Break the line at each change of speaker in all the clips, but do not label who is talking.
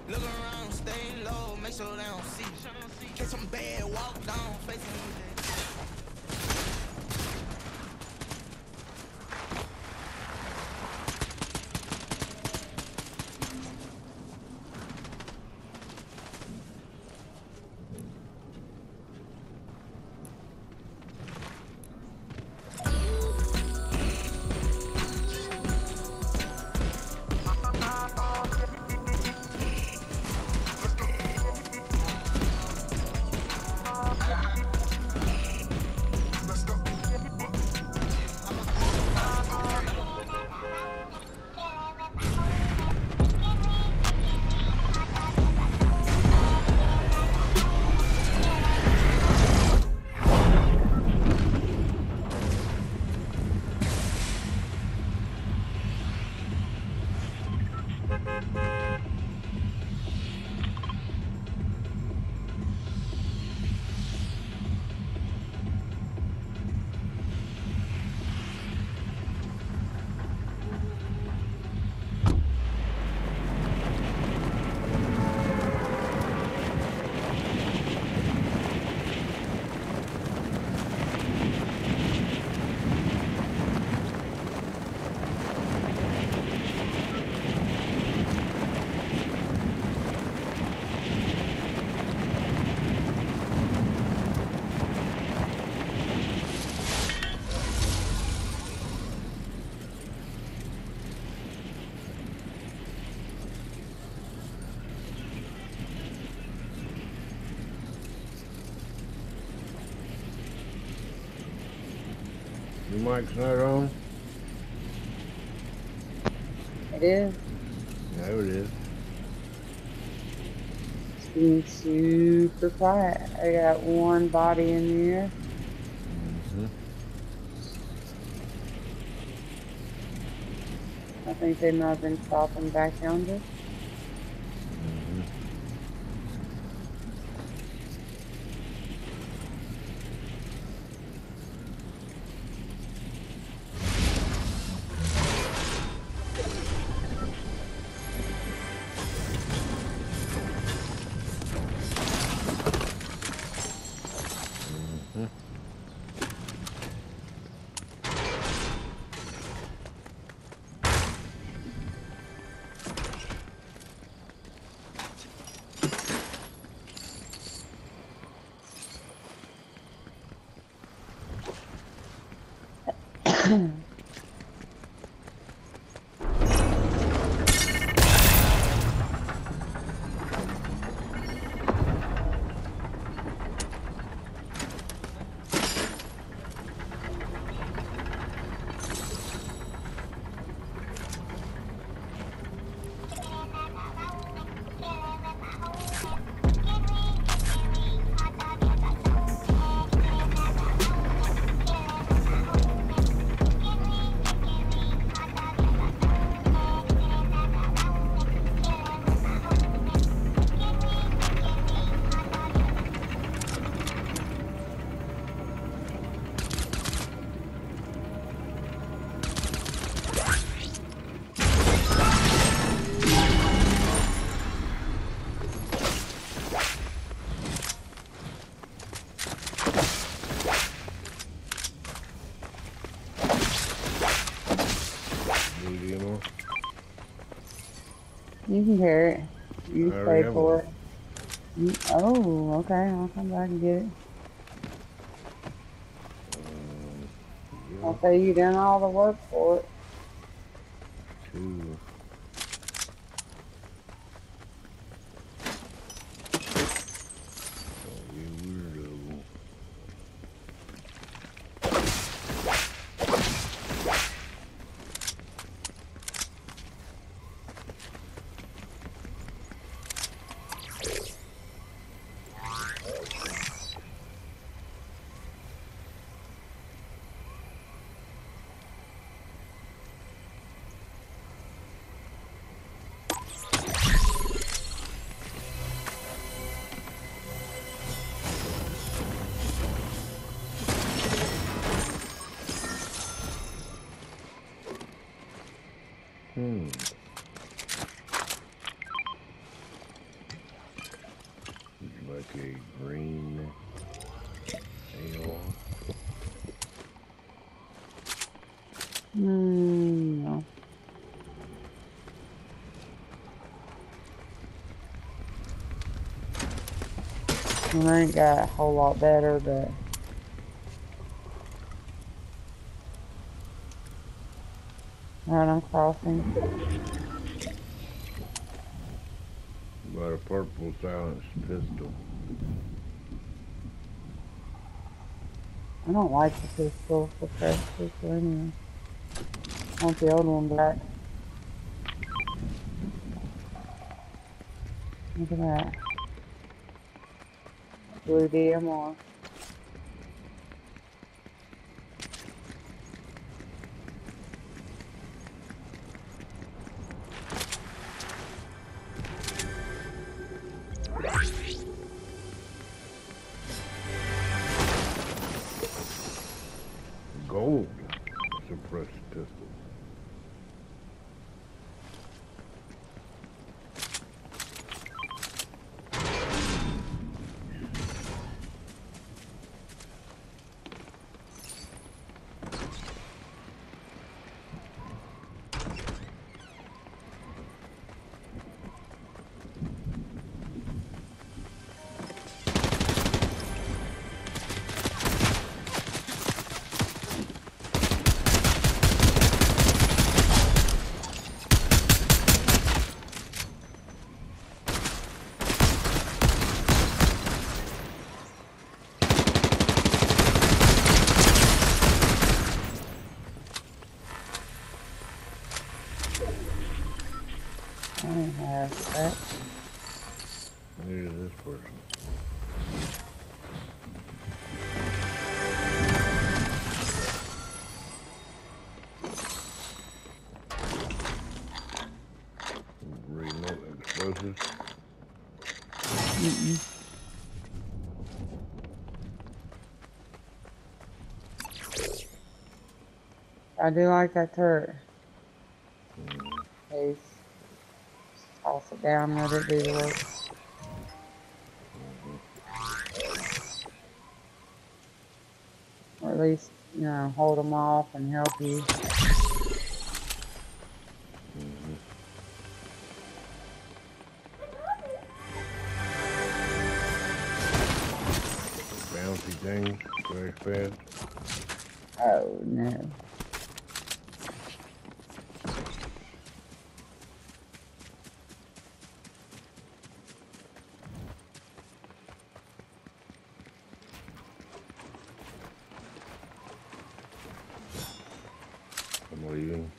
Look around, stay low, make sure they don't see. Catch some bad, walk down, facing me.
Your mic's not on?
It is.
There it is.
It's being super quiet. I got one body in here. I think they might have been stopping back yonder. You can carry it. You pay for it. Oh, okay. I'll come back and get it. I'll say you done all the work for it.
Two. Okay, green. AR.
No. I ain't got a whole lot better, but right, I'm crossing.
Got a purple silenced pistol.
I don't like the pistol, the fresh pistol anyway. I want the old one back. Look at that. Blue DMR.
Gold suppressed pistol.
I don't have that.
Here's this person. Remote explosives.
I do like that turret. Please. Toss it down, let it do the work. Or at least, you know, hold them off and help you.
Bouncy things, very fast.
Oh no.
I'm leaving.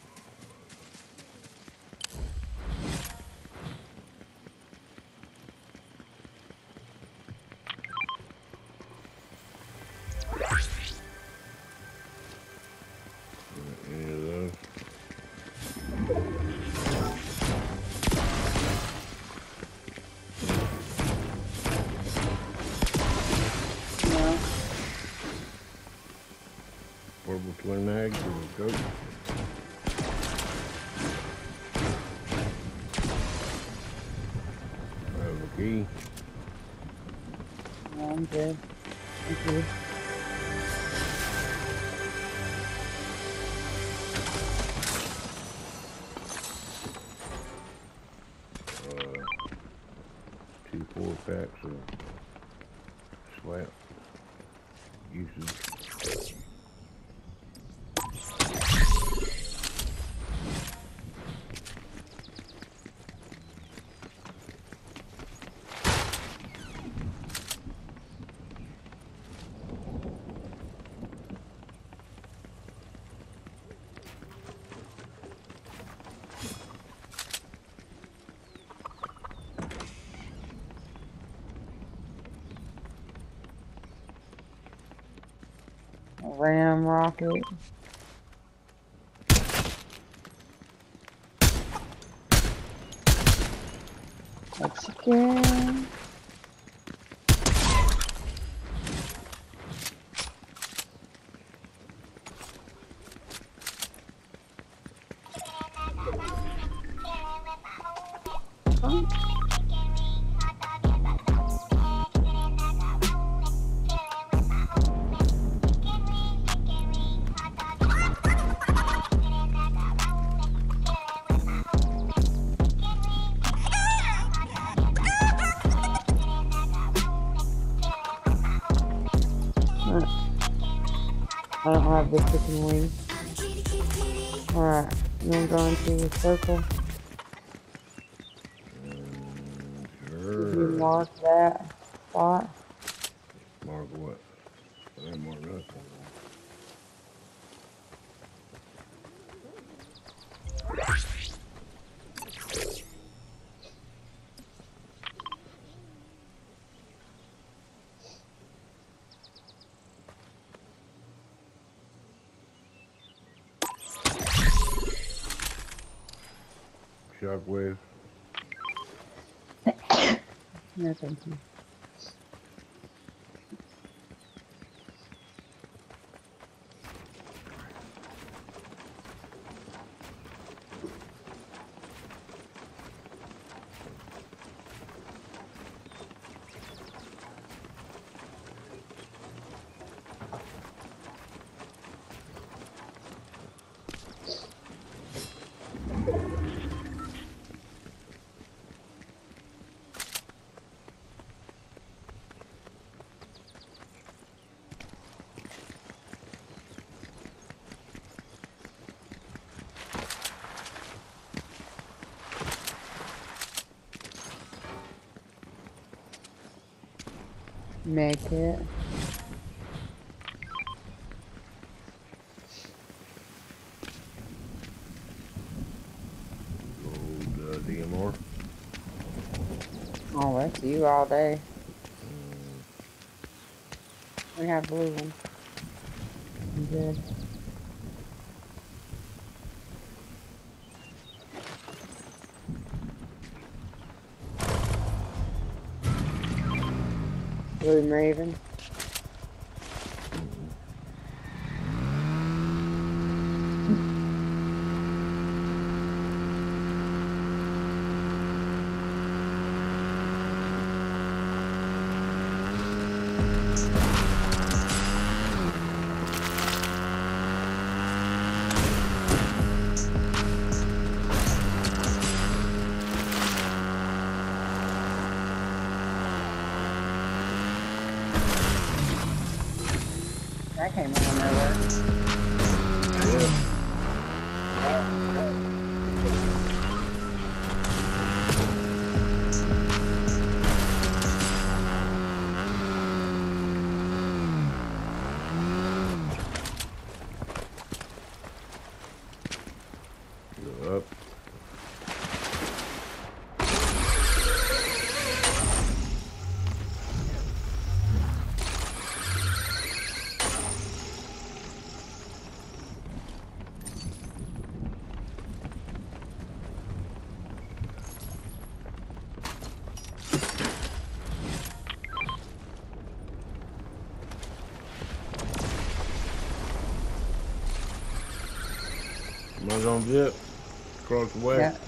Any of those?
No.
Purple twin mag, give it a go. I have a key.
No, I'm good. Thank you.
Two 4-packs of slap uses.
Ram rocket. Mexican. I don't have the chicken wing. Alright, I'm going to the circle. Did you
Sure.
mark that spot?
Mark what? I didn't mark nothing. Shockwave.
No, thank you. Make it.
Gold DMR.
Oh, that's you all day. We have blue one. Good. Blue Raven. That came out of nowhere.
Yeah. Go up. Am I gonna zip across the way?
Yeah.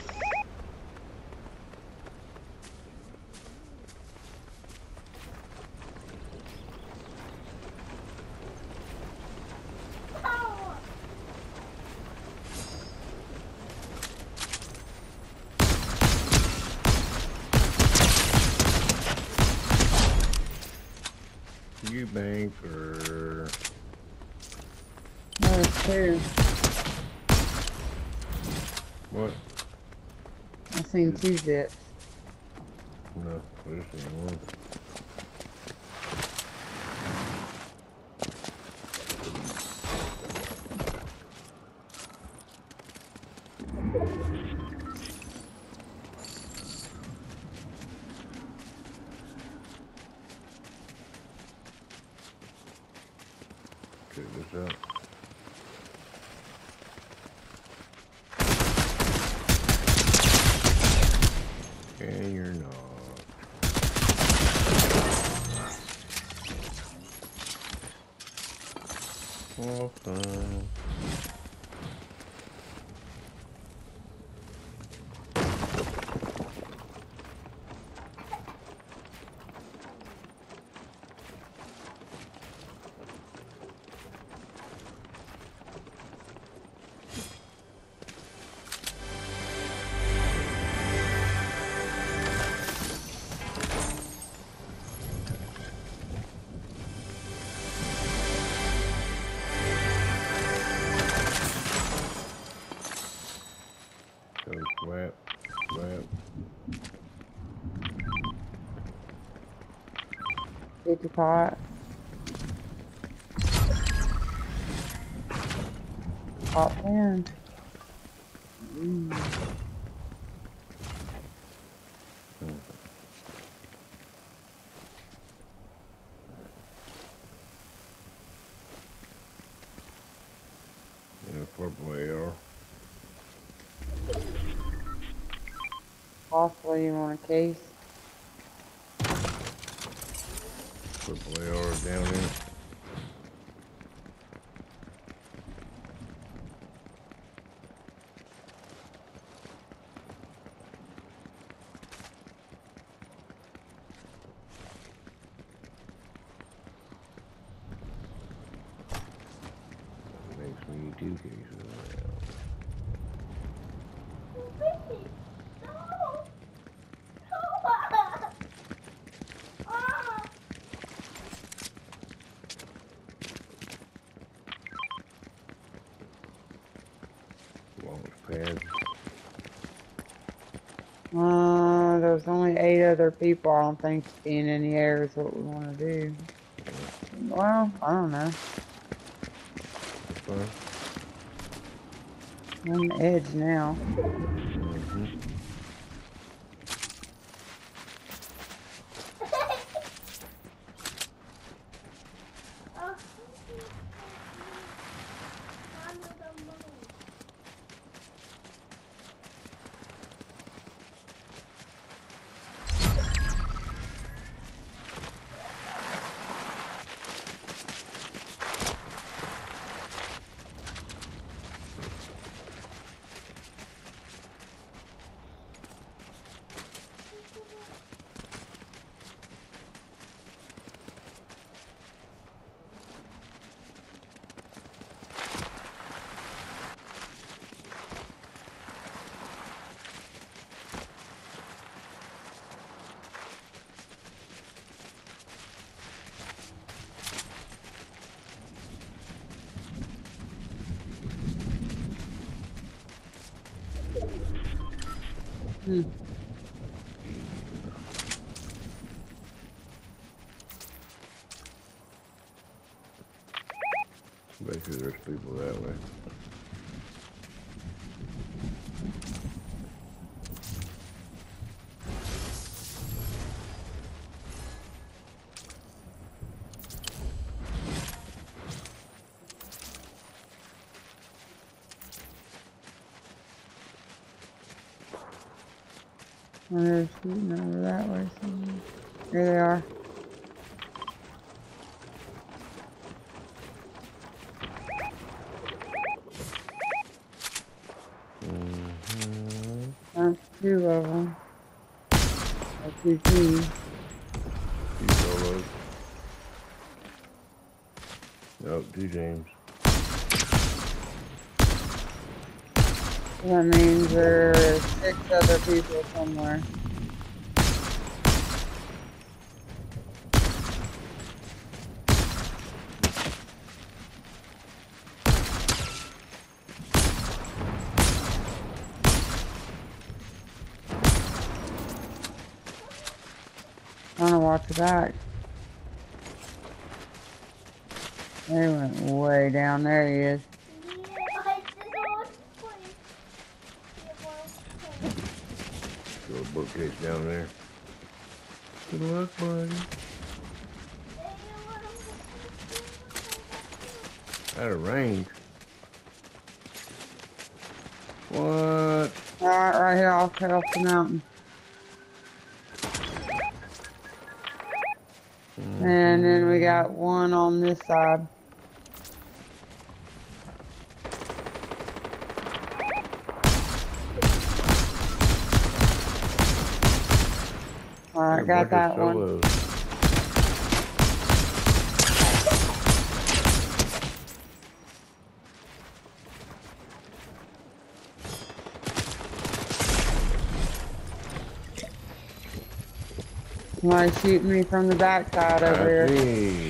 You bank or
There's two.
what?
I seen two zips.
No, I just seen one. Check this out. And you're not. Well, fine.
50 pot. Top 10.
Yeah, purple AR.
Possibly you want a case.
Purple AR down there. Makes me 2 cases around. Launch pad.
There's only 8 other people. I don't think being in the air is what we want to do. Well, I don't know.
That's fine.
I'm on the edge now.
Basically, there's people that way.
They're shooting over that way somewhere. Here they are. That's 2 of them. Or 2 teams.
2 solos. Nope, 2 James.
That means there's 6 other people somewhere. I want to watch your back. They went way down there. He is.
Got a bookcase down there. Good luck, buddy. Out of range. What?
Alright, right here off the mountain. And then we got one on this side. Alright, got that one. Somebody shooting me from the backside over here.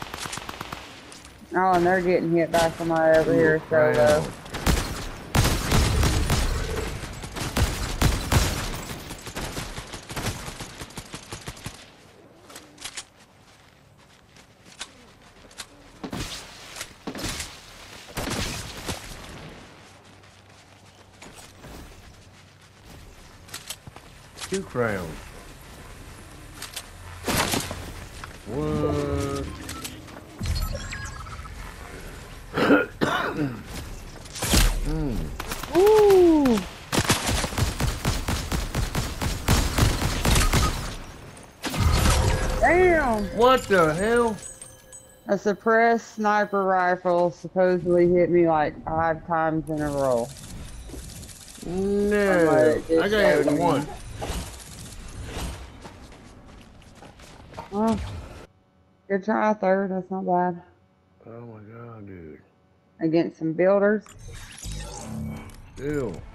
Oh, and they're getting hit by somebody over here, so
2 crowns. What?
Ooh! Damn!
What the hell?
A suppressed sniper rifle supposedly hit me like 5 times in a row.
No. I got hit with 1.
Well, good try, third. That's not bad.
Oh my god, dude.
Against some builders.
Ew.